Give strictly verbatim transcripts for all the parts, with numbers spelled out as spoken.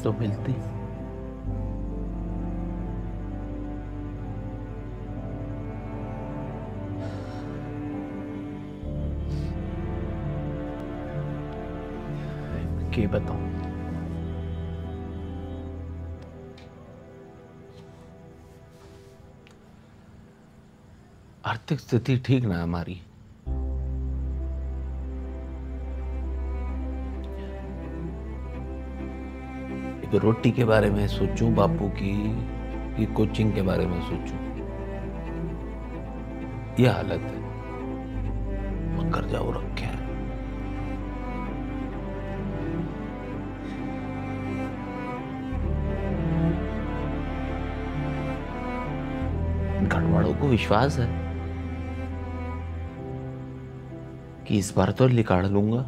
तो मिलती। क्या बताऊं? आर्थिक स्थिति ठीक ना है हमारी। एक रोटी के बारे में सोचूं, बापू की की कोचिंग के बारे में सोचूं, ये हालत है। मकर जाओ रखे हैं। घर वालों को विश्वास है कि इस बार तो निकाल लूंगा।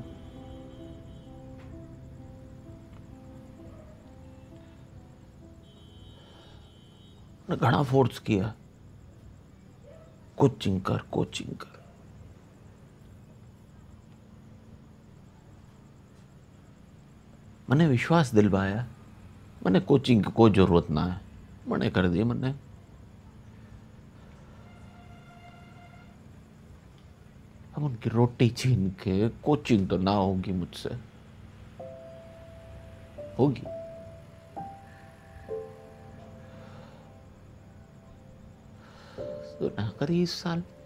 घना फोर्स किया, कोचिंग कर कोचिंग कर। मैंने विश्वास दिलवाया, मैंने कोचिंग की कोई जरूरत ना है, मैंने कर दिया। मैंने अब उनकी रोटी छीन के कोचिंग तो ना होगी मुझसे। होगी तो ना करी इस साल।